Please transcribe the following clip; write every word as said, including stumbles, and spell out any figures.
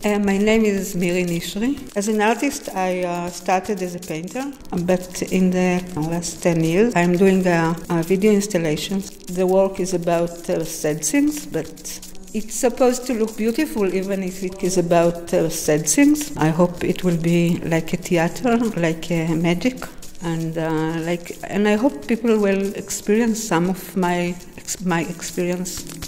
Uh, my name is Miri Nishri. As an artist, I uh, started as a painter, but in the last ten years, I'm doing a, a video installation. The work is about uh, sad things, but it's supposed to look beautiful even if it is about uh, sad things. I hope it will be like a theater, like a magic. And uh, like, and I hope people will experience some of my my experience.